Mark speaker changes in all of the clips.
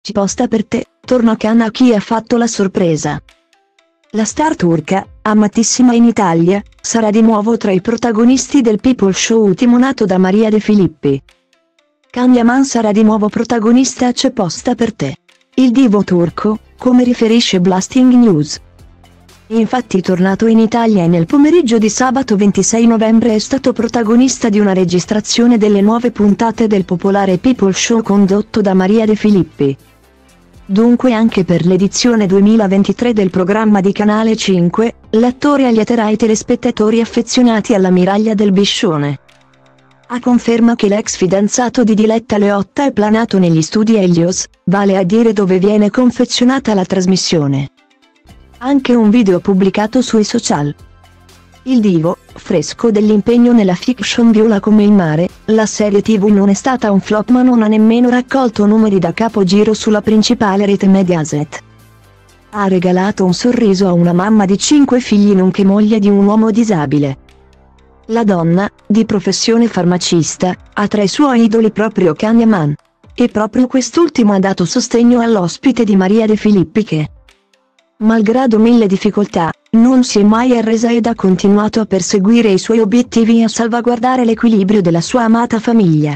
Speaker 1: C'è posta per te, torna a Cannes a chi ha fatto la sorpresa. La star turca, amatissima in Italia, sarà di nuovo tra i protagonisti del People Show timonato da Maria De Filippi. Can Yaman sarà di nuovo protagonista a C'è posta per te. Il divo turco, come riferisce Blasting News. Infatti tornato in Italia e nel pomeriggio di sabato 26 novembre è stato protagonista di una registrazione delle nuove puntate del popolare People Show condotto da Maria De Filippi. Dunque anche per l'edizione 2023 del programma di Canale 5, l'attore allieterà i telespettatori affezionati alla miraglia del Biscione. A conferma che l'ex fidanzato di Diletta Leotta è planato negli studi Helios, vale a dire dove viene confezionata la trasmissione. Anche un video pubblicato sui social. Il divo, fresco dell'impegno nella fiction Viola come il mare, la serie TV non è stata un flop ma non ha nemmeno raccolto numeri da capogiro sulla principale rete Mediaset. Ha regalato un sorriso a una mamma di 5 figli nonché moglie di un uomo disabile. La donna, di professione farmacista, ha tra i suoi idoli proprio Can Yaman. E proprio quest'ultimo ha dato sostegno all'ospite di Maria De Filippi che, malgrado mille difficoltà, non si è mai arresa ed ha continuato a perseguire i suoi obiettivi e a salvaguardare l'equilibrio della sua amata famiglia.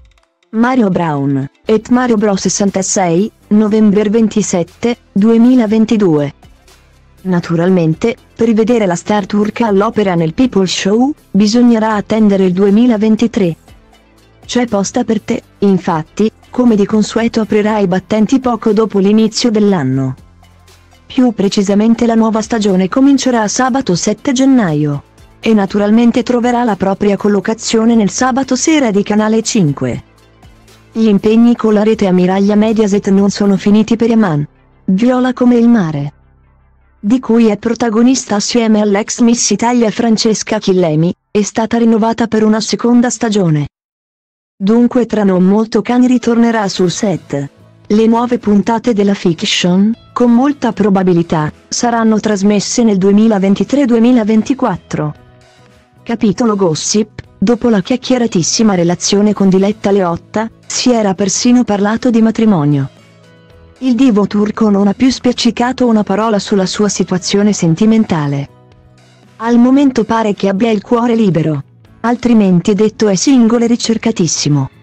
Speaker 1: Mario Brown, @Mario Bro 66, novembre 27, 2022. Naturalmente, per rivedere la star turca all'opera nel People Show, bisognerà attendere il 2023. C'è posta per te, infatti, come di consueto aprirà i battenti poco dopo l'inizio dell'anno. Più precisamente la nuova stagione comincerà sabato 7 gennaio. E naturalmente troverà la propria collocazione nel sabato sera di Canale 5. Gli impegni con la rete ammiraglia Mediaset non sono finiti per Yaman. Viola come il mare, di cui è protagonista assieme all'ex Miss Italia Francesca Chillemi, è stata rinnovata per una seconda stagione. Dunque tra non molto Can ritornerà sul set. Le nuove puntate della fiction, con molta probabilità, saranno trasmesse nel 2023-2024. Capitolo Gossip, dopo la chiacchieratissima relazione con Diletta Leotta, si era persino parlato di matrimonio. Il divo turco non ha più spiccicato una parola sulla sua situazione sentimentale. Al momento pare che abbia il cuore libero. Altrimenti detto è single e ricercatissimo.